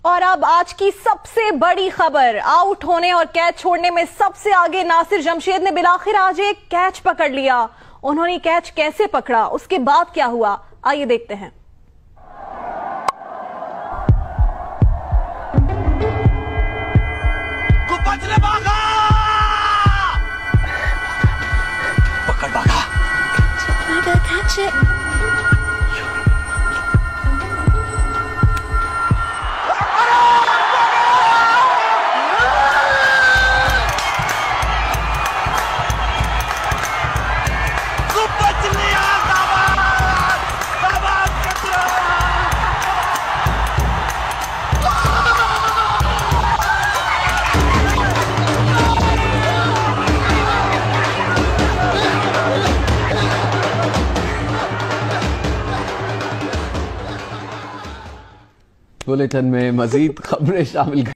और अब आज की सबसे बड़ी खबर, आउट होने और कैच छोड़ने में सबसे आगे नासिर जमशेद ने बिलाखिर आज एक कैच पकड़ लिया। उन्होंने कैच कैसे पकड़ा, उसके बाद क्या हुआ, आइए देखते हैं। पकड़ भागा। Catch it. बुलेटिन में मजीद खबरें शामिल